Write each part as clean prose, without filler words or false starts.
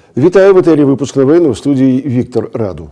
Вітаю в етері випуск новин, у студії Віктор Раду.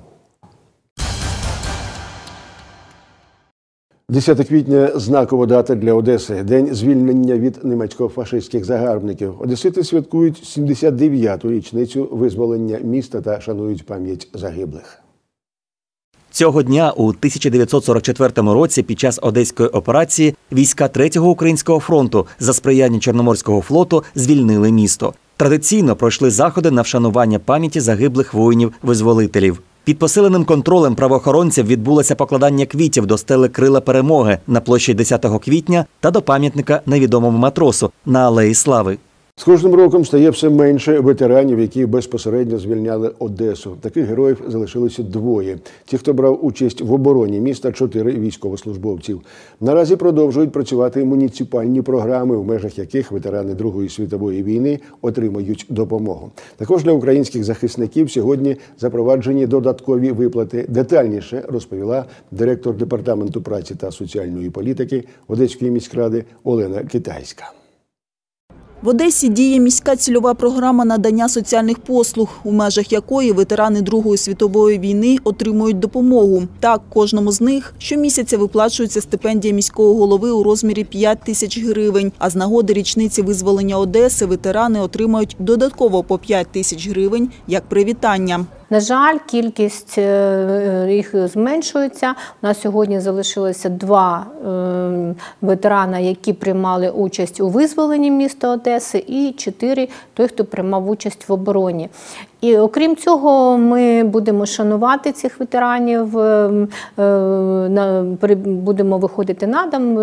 10 квітня – знакова дата для Одеси. День звільнення від німецько-фашистських загарбників. Одесити святкують 79-ту річницю визволення міста та шанують пам'ять загиблих. Цього дня у 1944 році під час Одеської операції війська 3-го Українського фронту за сприяння Чорноморського флоту звільнили місто. Традиційно пройшли заходи на вшанування пам'яті загиблих воїнів-визволителів. Під посиленим контролем правоохоронців відбулося покладання квітів до стели Крила Перемоги на площі 10 квітня та до пам'ятника невідомому матросу на Алеї Слави. З кожним роком стає все менше ветеранів, які безпосередньо звільняли Одесу. Таких героїв залишилося 2. Ті, хто брав участь в обороні міста, 4 військовослужбовців. Наразі продовжують працювати муніципальні програми, в межах яких ветерани Другої світової війни отримають допомогу. Також для українських захисників сьогодні запроваджені додаткові виплати. Детальніше розповіла директор Департаменту праці та соціальної політики Одеської міськради Олена Китайська. В Одесі діє міська цільова програма надання соціальних послуг, у межах якої ветерани Другої світової війни отримують допомогу. Так, кожному з них щомісяця виплачується стипендія міського голови у розмірі 5 тисяч гривень, а з нагоди річниці визволення Одеси ветерани отримають додатково по 5 тисяч гривень як привітання. На жаль, кількість їх зменшується. У нас сьогодні залишилося 2 ветерана, які приймали участь у визволенні міста Одеси, і 4 – той, хто приймав участь в обороні. І окрім цього, ми будемо шанувати цих ветеранів, будемо виходити на дом,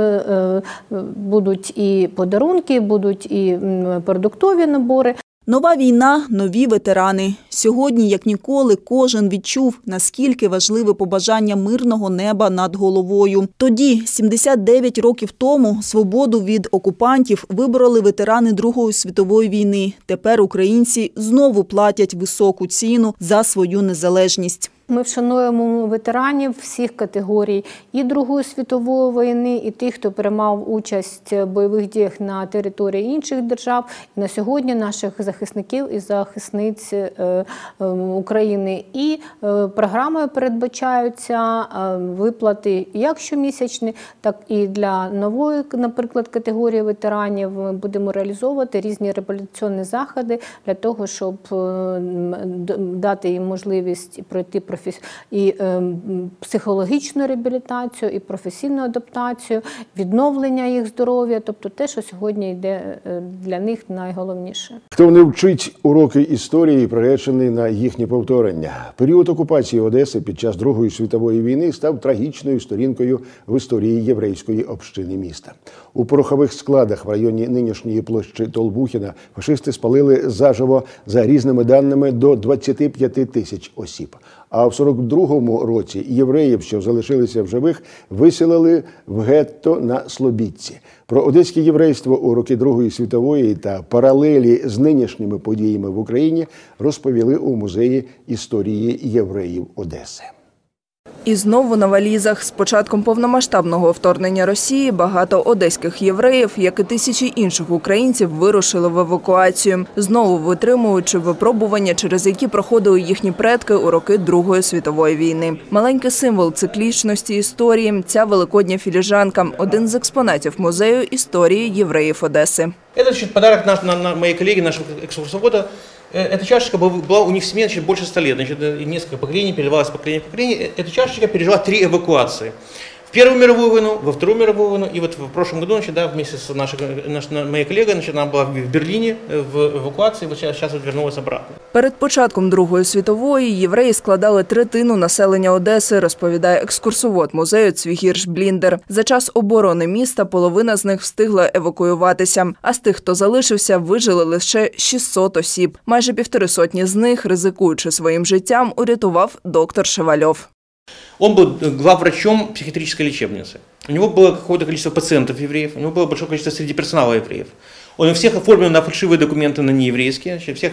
будуть і подарунки, будуть і продуктові набори. Нова війна – нові ветерани. Сьогодні, як ніколи, кожен відчув, наскільки важливе побажання мирного неба над головою. Тоді, 79 років тому, свободу від окупантів вибороли ветерани Другої світової війни. Тепер українці знову платять високу ціну за свою незалежність. Ми вшануємо ветеранів всіх категорій і Другої світової війни, і тих, хто приймав участь в бойових діях на території інших держав. І на сьогодні наших захисників і захисниць України. І програмою передбачаються виплати як щомісячні, так і для нової, наприклад, категорії ветеранів. Ми будемо реалізовувати різні реабілітаційні заходи для того, щоб дати їм можливість пройти і психологічну реабілітацію, і професійну адаптацію, відновлення їх здоров'я, тобто те, що сьогодні йде для них найголовніше. Хто не вчить уроки історії, приречений на їхнє повторення. Період окупації Одеси під час Другої світової війни став трагічною сторінкою в історії єврейської общини міста. У порохових складах в районі нинішньої площі Толбухіна фашисти спалили заживо, за різними даними, до 25 тисяч осіб. А в 42-му році євреїв, що залишилися в живих, виселили в гетто на Слобідці. Про одеське єврейство у роки Другої світової та паралелі з нинішніми подіями в Україні розповіли у Музеї історії євреїв Одеси. І знову на валізах. З початком повномасштабного вторгнення Росії багато одеських євреїв, як і тисячі інших українців, вирушили в евакуацію, знову витримуючи випробування, через які проходили їхні предки у роки Другої світової війни. Маленький символ циклічності історії – ця великодня філіжанка – один з експонатів Музею історії євреїв Одеси. Це подарок моєї колеги, нашого екскурсовода. Эта чашечка была у них в семье больше 100 лет, несколько поколений, переливалась поколение в поколение. Эта чашечка пережила 3 эвакуации. В Первую мировую войну, во Вторую мировую войну, и вот в прошлом году, вместе с моей коллегой, она была в Берлине в эвакуации, вот сейчас вернулась обратно. Перед початком Другої світової євреї складали третину населення Одеси, розповідає екскурсовод музею Цвігірш Бліндер. За час оборони міста половина з них встигла евакуюватися, а з тих, хто залишився, вижили лише 600 осіб. Майже 150 з них, ризикуючи своїм життям, урятував доктор Шевальов. Он был главврачом психиатрической лечебницы. У него было какое-то количество пациентов евреев, у него было большое количество среди персонала евреев. Он всех оформил на фальшивые документы, на нееврейские, всех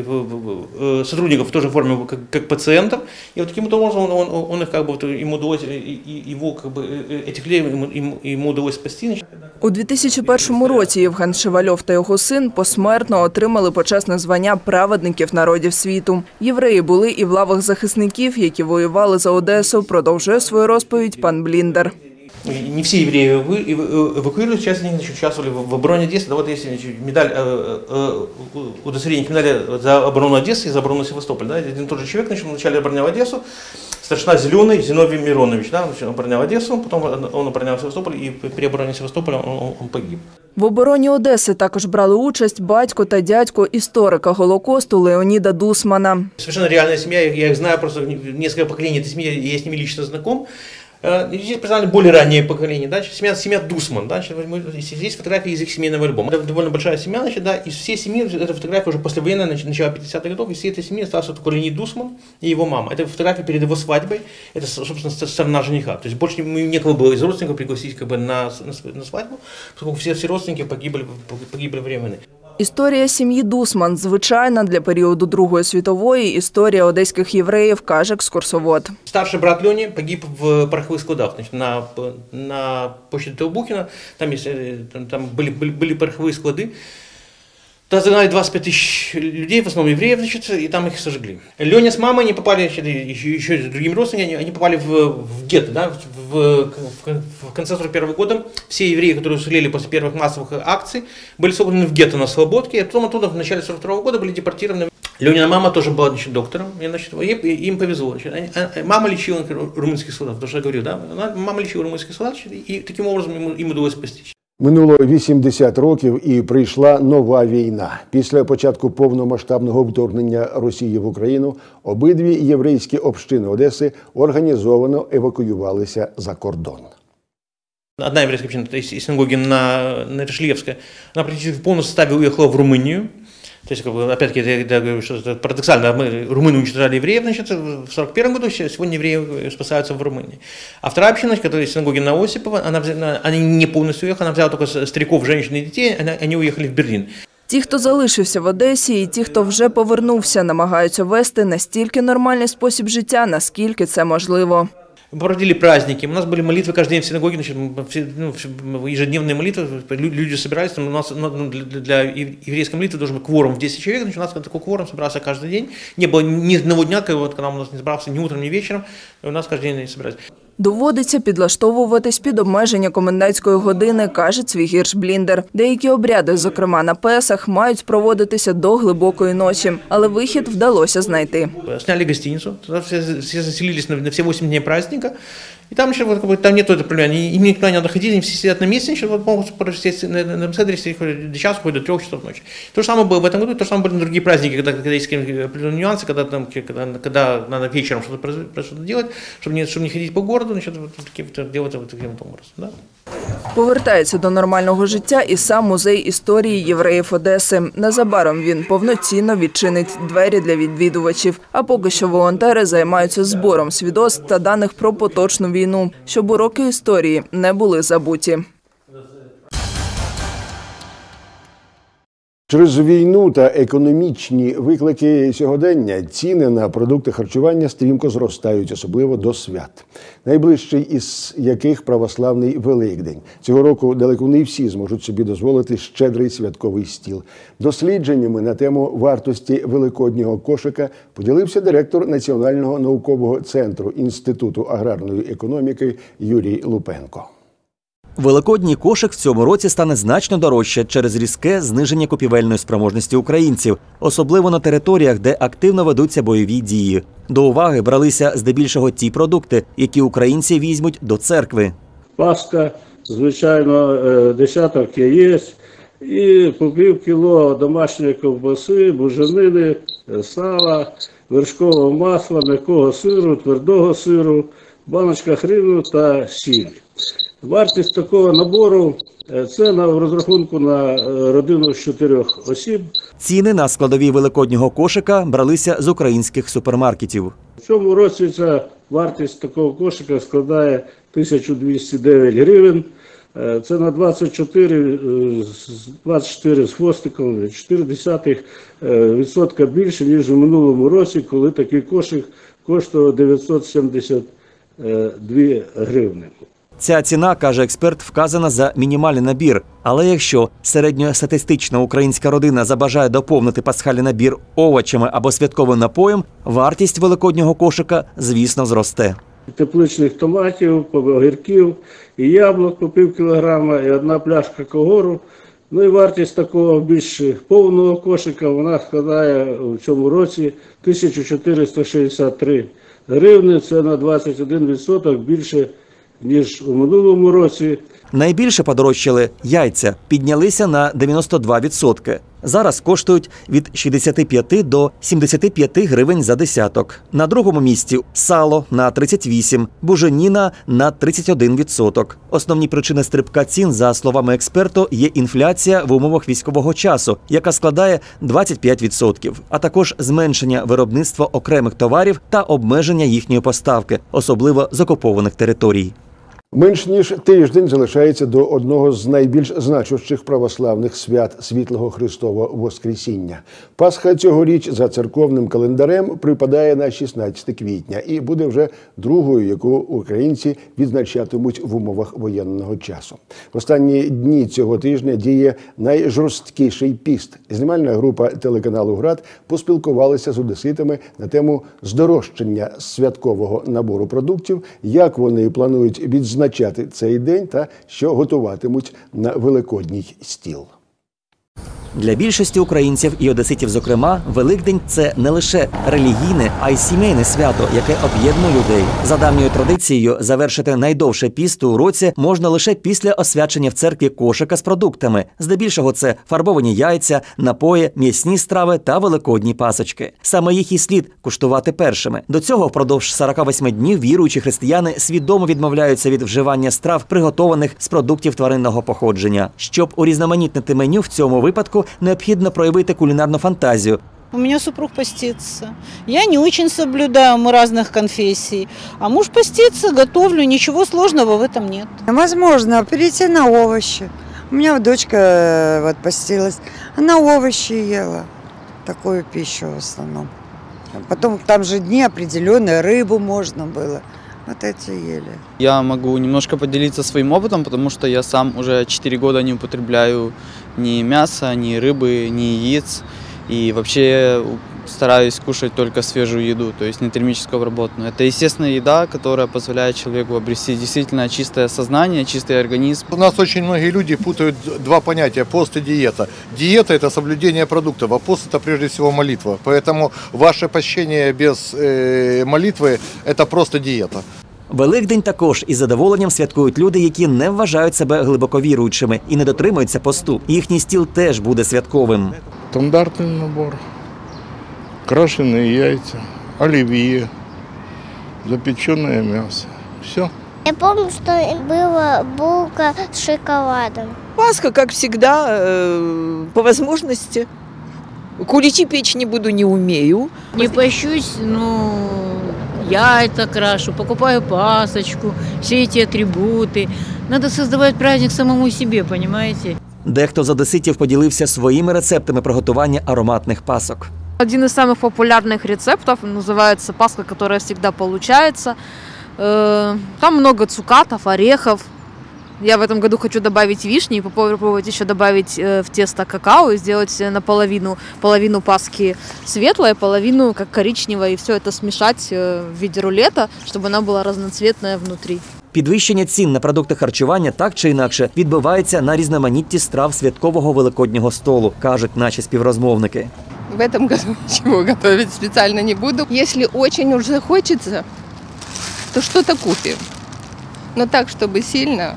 сотрудников тоже оформил как пациентов. И вот таким образом он их как бы, ему удалось, его как бы, этих людей ему удалось спасти. У 2001 році Євген Шевальов та його син посмертно отримали почесне звання праведників народів світу. Євреї були і в лавах захисників, які воювали за Одесу, продовжує свою розповідь пан Бліндер. Не все евреи эвакуировались, часть из них участвовали в обороне Одессы. Да, вот есть медаль, удостоверение медали за оборону Одессы и за оборону Севастополя. Да, один и тот же человек вначале оборонял Одессу, старшина Зеленый Зиновий Миронович, да, оборонял Одессу, потом он оборонял Севастополь, и при обороне Севастополя он погиб. В обороні Одеси також брали участь батько та дядько історика Голокосту Леоніда Дусмана. Совершенно реальная семья, я их знаю, просто несколько поколений этой семьи, я с ними лично знаком. Здесь представлены более ранние поколения, да, семья Дусман, да, здесь фотографии из их семейного альбома. Это довольно большая семья, значит, да, из всей семьи, эта фотография уже послевоенная, начала 50-х годов, из всей этой семьи остался только Леонид Дусман и его мама. Это фотография перед его свадьбой, это, собственно, сторона жениха. То есть больше некого было из родственников пригласить как бы на свадьбу, поскольку все родственники погибли во время войны. Історія сім'ї Дусман – звичайна для періоду Другої світової історія одеських євреїв, каже екскурсовод. Старший брат Льони погиб в пороховых складах, значит, на площади Теобухина, там были пороховые склады. Туда загнали 25 тысяч людей, в основном евреев, значит, и там их сожгли. Леня с мамой, они попали, еще с другими родственниками, они попали в гетто, да, в конце 1941 года. Все евреи, которые уцелели после первых массовых акций, были собраны в гетто на Слободке, а потом оттуда в начале 1942 года были депортированы. Ленина мама тоже была, значит, доктором, и, значит, им повезло. Значит, мама лечила румынских солдат, потому что я говорил, да, мама лечила румынских солдат, и таким образом им удалось спасти. Минуло 80 років і прийшла нова війна. Після початку повномасштабного вторгнення Росії в Україну обидві єврейські общини Одеси організовано евакуювалися за кордон. Одна еврейская община из синагоги на Ришлевской, она практически в полном составе уехала в Румынию. То есть, опять-таки, я говорю, что это парадоксально. Румыны уничтожали евреев, значит, в 1941 году, сегодня евреи спасаются в Румынии. А вторая община, которая из синагоги на Осипова, они не полностью уехали, она взяла только стариков, женщин и детей, они уехали в Берлин. Ті, хто залишився в Одесі, і ті, хто вже повернувся, намагаються вести настільки нормальний спосіб життя, наскільки це можливо. Мы проводили праздники, у нас были молитвы каждый день в синагоге, значит, ежедневные молитвы, люди собирались, у нас для еврейской молитвы должен быть кворум в 10 человек, значит, у нас такой кворум собирался каждый день, не было ни одного дня, когда у нас не собрался ни утром, ни вечером, у нас каждый день собирались. Доводиться підлаштовуватись під обмеження комендантської години, каже Цвігірш Бліндер. Деякі обряди, зокрема на Песах, мають проводитися до глибокої ночі, але вихід вдалося знайти. Сняли гостиницу, все заселились на все 8 дней праздника, и там еще там нет этого проблемы, им никуда не надо ходить, они все сидят на месте, могут просидеть на Седре до часу, хоть до 3 часов ночи. То же самое было в этом году, то же самое были на другие праздники, когда есть определенные нюансы, когда надо вечером что-то делать, чтобы не ходить по городу, значит, делать таким образом. Да? Повертається до нормального життя і сам музей історії євреїв Одеси. Незабаром він повноцінно відчинить двері для відвідувачів. А поки що волонтери займаються збором свідоцтв та даних про поточну війну, щоб уроки історії не були забуті. Через війну та економічні виклики сьогодення ціни на продукти харчування стрімко зростають, особливо до свят. Найближчий із яких православний Великдень. Цього року далеко не всі зможуть собі дозволити щедрий святковий стіл. Дослідженнями на тему вартості великоднього кошика поділився директор Національного наукового центру Інституту аграрної економіки Юрій Лупенко. Великодній кошик в цьому році стане значно дорожче через різке зниження купівельної спроможності українців, особливо на територіях, де активно ведуться бойові дії. До уваги бралися здебільшого ті продукти, які українці візьмуть до церкви. Паска, звичайно, десяток яєць і по пів кіло домашньої ковбаси, буженини, сала, вершкового масла, м'якого сиру, твердого сиру, баночка хріну та сіль. Вартість такого набору – це в розрахунку на родину з 4 осіб. Ціни на складові великоднього кошика бралися з українських супермаркетів. В цьому році ця вартість такого кошика складає 1209 гривень. Це на 24 з хвостиком, 0,4% більше, ніж у минулому році, коли такий кошик коштував 972 гривни. Ця ціна, каже експерт, вказана за мінімальний набір. Але якщо середньостатистична українська родина забажає доповнити пасхальний набір овочами або святковим напоєм, вартість великоднього кошика, звісно, зросте. Тепличних томатів, огірків і яблук по пів кілограма, і одна пляшка когору. Ну і вартість такого більш повного кошика, вона складає в цьому році 1463 гривни. Це на 21% більше, ніж у минулому році. Найбільше подорожчали яйця, піднялися на 92%. Зараз коштують від 65 до 75 гривень за десяток. На другому місці сало на 38, буженіна на 31%. Основні причини стрибка цін, за словами експерту, є інфляція в умовах військового часу, яка складає 25%, а також зменшення виробництва окремих товарів та обмеження їхньої поставки, особливо з окупованих територій. Менш ніж тиждень залишається до одного з найбільш значущих православних свят Світлого Христового Воскресіння. Пасха цьогоріч за церковним календарем припадає на 16 квітня і буде вже другою, яку українці відзначатимуть в умовах воєнного часу. В останні дні цього тижня діє найжорсткіший піст. Знімальна група телеканалу «Град» поспілкувалася з одеситами на тему здорожчання святкового набору продуктів, як вони планують відзначати цей день та що готуватимуть на великодній стіл. Для більшості українців і одеситів, зокрема, Великдень – це не лише релігійне, а й сімейне свято, яке об'єднує людей. За давньою традицією, завершити найдовше піст у році можна лише після освячення в церкві кошика з продуктами. Здебільшого це фарбовані яйця, напої, м'ясні страви та великодні пасочки. Саме їх і слід куштувати першими. До цього впродовж 48 днів віруючі християни свідомо відмовляються від вживання страв, приготованих з продуктів тваринного походження. Щоб урізноманітнити меню в цьому випадку, необхідно проявити кулінарну фантазію. У меня супруг постится. Я не очень соблюдаю, мы разных конфессий. А муж постится, готовлю, ничего сложного в этом нет. Возможно, перейти на овощи. У меня дочка вот постилась, она овощи ела, такую пищу в основном. Потом там же дни определенные, рыбу можно было. Вот эти ели. Я могу немножко поделиться своим опытом, потому что я сам уже 4 года не употребляю ни мяса, ни рыбы, ни яиц. И вообще стараюсь кушать только свежую еду, то есть не термически обработанную. Это естественная еда, которая позволяет человеку обрести действительно чистое сознание, чистый организм. У нас очень многие люди путают два понятия – пост и диета. Диета – это соблюдение продуктов, а пост – это прежде всего молитва. Поэтому ваше пощение без молитвы – это просто диета. Великдень також із задоволенням святкують люди, які не вважають себе глибоко віруючими і не дотримуються посту. Їхній стіл теж буде святковим. Стандартний набор. Крашеные яйца, оливье, запеченное мясо. Все. Я помню, что была булка с шоколадом. Пасха, как всегда, по возможности. Куличи печь не буду, не умею. Не пощусь, но яйца крашу, покупаю пасочку, все эти атрибуты. Надо создавать праздник самому себе, понимаете? Дехто з одеситів поділився своїми рецептами приготування ароматних пасок. Один из самых популярных рецептов называется пасха, которая всегда получается. Там много цукатов, орехов. Я в этом году хочу добавить вишни и попробовать еще добавить в тесто какао и сделать половину пасхи светлой, половину как коричневой. И все это смешать в виде рулета, чтобы она была разноцветная внутри. Підвищення цін на продукти харчування так чи інакше відбивається на різноманітті страв святкового великоднього столу, кажуть наші співрозмовники. В этом году ничего готовить специально не буду. Если очень уж захочется, то что-то купим. Но так, чтобы сильно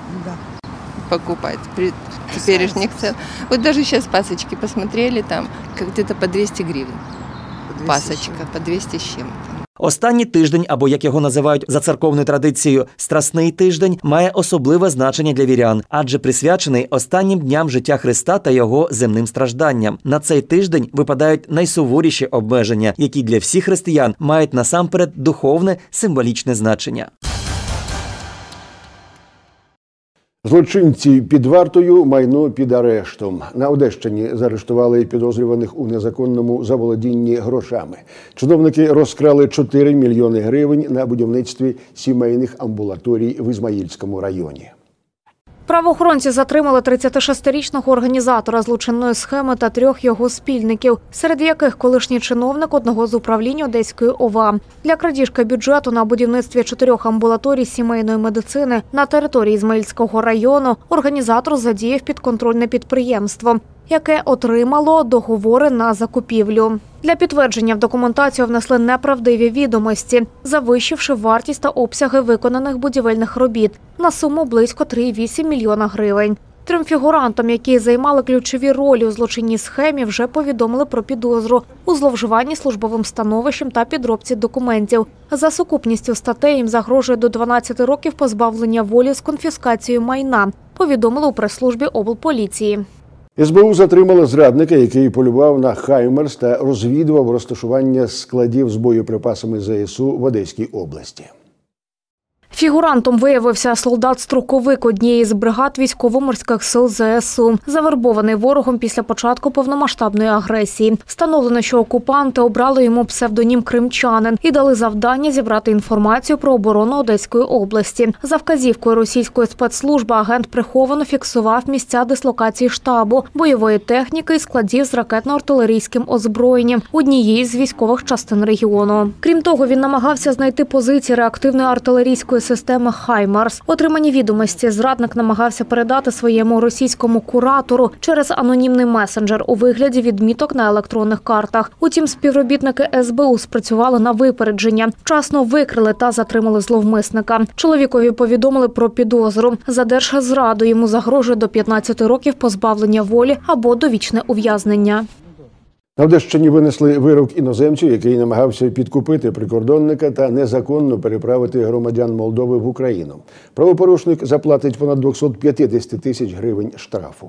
покупать при теперешних цен. Вот даже сейчас пасочки посмотрели, там где-то по 200 гривен. Пасочка по 200 с чем-то. Останній тиждень, або як його називають за церковною традицією «Страсний тиждень», має особливе значення для вірян, адже присвячений останнім дням життя Христа та його земним стражданням. На цей тиждень випадають найсуворіші обмеження, які для всіх християн мають насамперед духовне, символічне значення. Злочинці під вартою, майно під арештом. На Одещині заарештували підозрюваних у незаконному заволодінні грошами. Чиновники розкрали 4 мільйони гривень на будівництві сімейних амбулаторій в Ізмаїльському районі. Правоохоронці затримали 36-річного організатора злочинної схеми та 3 його спільників, серед яких колишній чиновник одного з управлінь Одеської ОВА. Для крадіжки бюджету на будівництві 4 амбулаторій сімейної медицини на території Ізмаїльського району організатор задіяв підконтрольне підприємство, яке отримало договори на закупівлю. Для підтвердження в документацію внесли неправдиві відомості, завищивши вартість та обсяги виконаних будівельних робіт на суму близько 3,8 мільйона гривень. 3 фігурантам, які займали ключові ролі у злочинній схемі, вже повідомили про підозру у зловживанні службовим становищем та підробці документів. За сукупністю статей їм загрожує до 12 років позбавлення волі з конфіскацією майна, повідомили у прес-службі облполіції. СБУ затримала зрадника, який полював на «Хаймерс» та розвідував розташування складів з боєприпасами ЗСУ в Одеській області. Фігурантом виявився солдат-строковик однієї з бригад військово-морських сил ЗСУ, завербований ворогом після початку повномасштабної агресії. Встановлено, що окупанти обрали йому псевдонім «Кримчанин» і дали завдання зібрати інформацію про оборону Одеської області. За вказівкою російської спецслужби агент приховано фіксував місця дислокації штабу, бойової техніки і складів з ракетно-артилерійським озброєнням однієї з військових частин регіону. Крім того, він намагався знайти позиції реактивної артилерійської системи «Хаймерс». Отримані відомості зрадник намагався передати своєму російському куратору через анонімний месенджер у вигляді відміток на електронних картах. Утім, співробітники СБУ спрацювали на випередження, вчасно викрили та затримали зловмисника. Чоловікові повідомили про підозру. За держзраду йому загрожує до 15 років позбавлення волі або довічне ув'язнення. На Одещині винесли вирок іноземцю, який намагався підкупити прикордонника та незаконно переправити громадян Молдови в Україну. Правопорушник заплатить понад 250 тисяч гривень штрафу.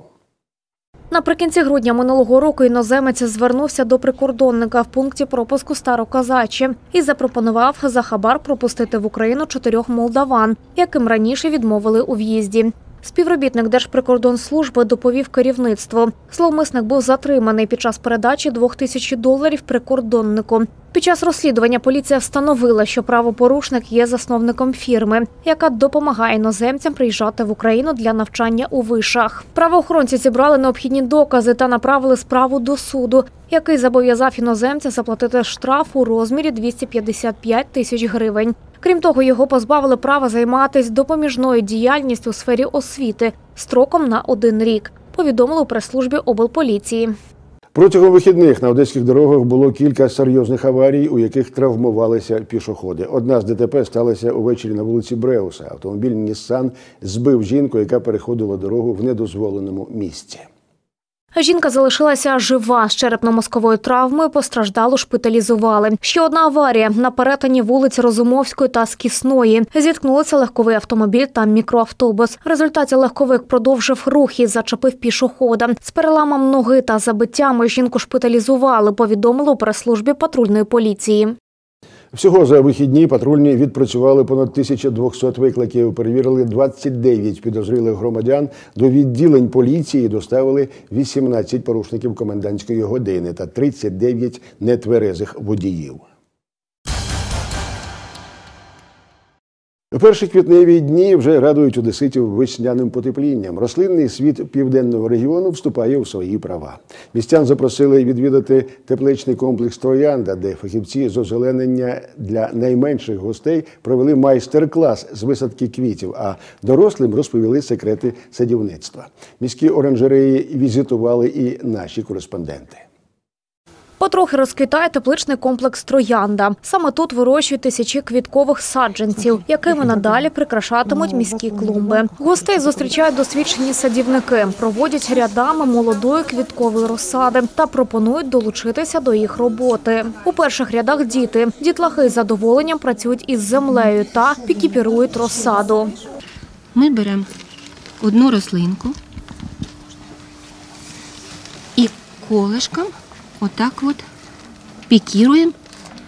Наприкінці грудня минулого року іноземець звернувся до прикордонника в пункті пропуску Староказачі і запропонував за хабар пропустити в Україну 4 молдаван, яким раніше відмовили у в'їзді. Співробітник Держприкордонслужби доповів керівництву. Зловмисник був затриманий під час передачі $2000 прикордоннику. Під час розслідування поліція встановила, що правопорушник є засновником фірми, яка допомагає іноземцям приїжджати в Україну для навчання у вишах. Правоохоронці зібрали необхідні докази та направили справу до суду, який зобов'язав іноземця заплатити штраф у розмірі 255 тисяч гривень. Крім того, його позбавили права займатися допоміжною діяльністю у сфері освіти строком на 1 рік, повідомили у прес-службі облполіції. Протягом вихідних на одеських дорогах було кілька серйозних аварій, у яких травмувалися пішоходи. Одна з ДТП сталася увечері на вулиці Бреуса. Автомобіль «Ніссан» збив жінку, яка переходила дорогу в недозволеному місці. Жінка залишилася жива з черепно-мозковою травмою, постраждалу шпиталізували. Ще одна аварія на перетині вулиць Розумовської та Скісної. Зіткнулися легковий автомобіль та мікроавтобус. В результаті легковик продовжив рух і зачепив пішохода. З переламом ноги та забиттями жінку шпиталізували, повідомили у прес-службі патрульної поліції. Всього за вихідні патрульні відпрацювали понад 1200 викликів, перевірили 29 підозрілих громадян, до відділень поліції доставили 18 порушників комендантської години та 39 нетверезих водіїв. У перші квітневі дні вже радують одеситів весняним потеплінням. Рослинний світ південного регіону вступає у свої права. Містян запросили відвідати тепличний комплекс «Троянда», де фахівці з озеленення для найменших гостей провели майстер-клас з висадки квітів, а дорослим розповіли секрети садівництва. Міські оранжереї візитували і наші кореспонденти. Потрохи розквітає тепличний комплекс «Троянда». Саме тут вирощують тисячі квіткових саджанців, якими надалі прикрашатимуть міські клумби. Гостей зустрічають досвідчені садівники, проводять рядами молодої квіткової розсади та пропонують долучитися до їх роботи. У перших рядах діти. Дітлахи з задоволенням працюють із землею та пікіпірують розсаду. Ми беремо одну рослинку і колишком отак от пікіруємо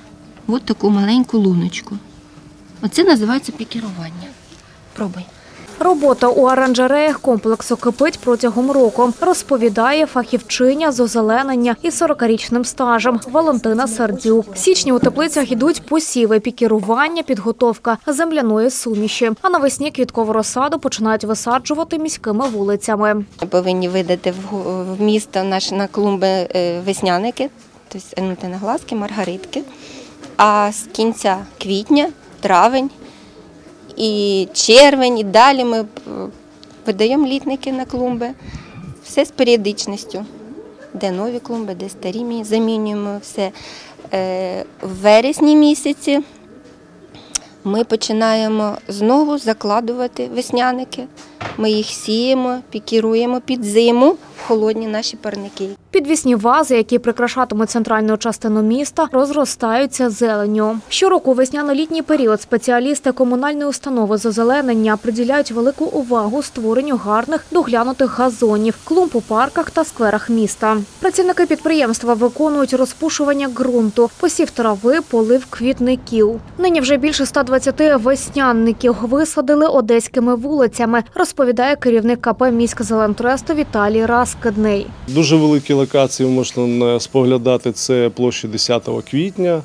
от таку маленьку луночку. Оце називається пікірування. Пробуй. Робота у оранжереях комплексу кипить протягом року, розповідає фахівчиня з озеленення із 40-річним стажем Валентина Сердюк. В січні у теплицях йдуть посіви, пікірування, підготовка земляної суміші. А навесні квіткову розсаду починають висаджувати міськими вулицями. Ми повинні видати в місто на клумби весняники, тобто анютиноглазки, маргаритки. А з кінця квітня, травень і червень, і далі ми видаємо літники на клумби. Все з періодичністю. Де нові клумби, де старі, ми замінюємо все. В вересні місяці ми починаємо знову закладувати весняники. Ми їх сіємо, пікіруємо під зиму в холодні наші парники. Підвісні вази, які прикрашатимуть центральну частину міста, розростаються зеленню. Щороку у весняно-літній період спеціалісти комунальної установи з озеленення приділяють велику увагу створенню гарних доглянутих газонів, клумб у парках та скверах міста. Працівники підприємства виконують розпушування ґрунту, посів трави, полив квітників. Нині вже більше 120 веснянників висадили одеськими вулицями, розповідає керівник КП «Міськзелентресту» Віталій Раскидний. Дуже великі локації можна споглядати. Це площа 10 квітня,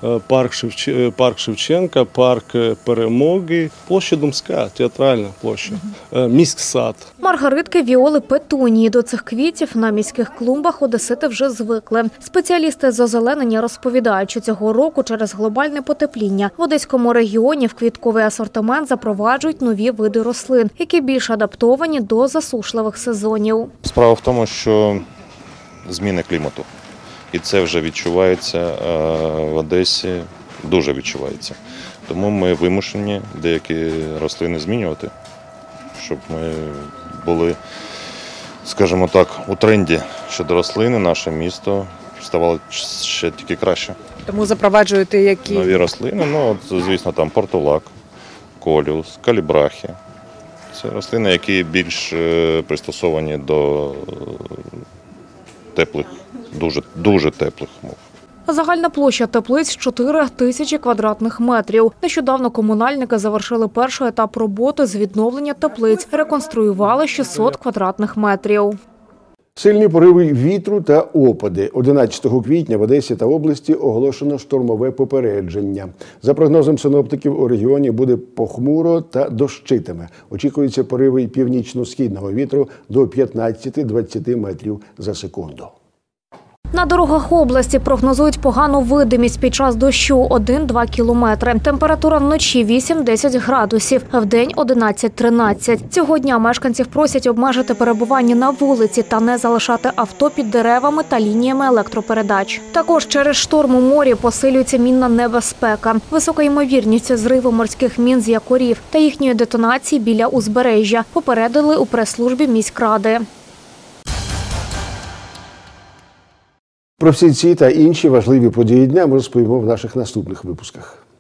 парк Шевченка, парк Перемоги, площа Думська, театральна площа, міськсад. Маргаритки, віоли, петунії. До цих квітів на міських клумбах одесити вже звикли. Спеціалісти з озеленення розповідають, що цього року через глобальне потепління в Одеському регіоні в квітковий асортимент запроваджують нові види рослин, які більш адаптовані до засушливих сезонів. Справа в тому, що зміни клімату. І це вже відчувається в Одесі, дуже відчувається. Тому ми вимушені деякі рослини змінювати, щоб ми були, скажімо так, у тренді щодо рослини, наше місто ставало ще тільки краще. Тому запроваджуєте які? Нові рослини, звісно, там портулак, коліус, калібрахи. Це рослини, які більш пристосовані до теплих, дуже теплих умов. Загальна площа теплиць – 4 тисячі квадратних метрів. Нещодавно комунальники завершили перший етап роботи з відновлення теплиць, реконструювали 600 квадратних метрів. Сильні пориви вітру та опади. 11 квітня в Одесі та області оголошено штормове попередження. За прогнозом синоптиків, у регіоні буде похмуро та дощитиме. Очікуються пориви північно-східного вітру до 15-20 метрів за секунду. На дорогах області прогнозують погану видимість під час дощу – 1-2 кілометри. Температура вночі – 8-10 градусів, а вдень – 11-13. Цього дня мешканців просять обмежити перебування на вулиці та не залишати авто під деревами та лініями електропередач. Також через шторм у морі посилюється мінна небезпека. Висока ймовірність зриву морських мін з якорів та їхньої детонації біля узбережжя, попередили у прес-службі міськради. Про всі ці та інші важливі події дня ми розповімо в наших наступних випусках.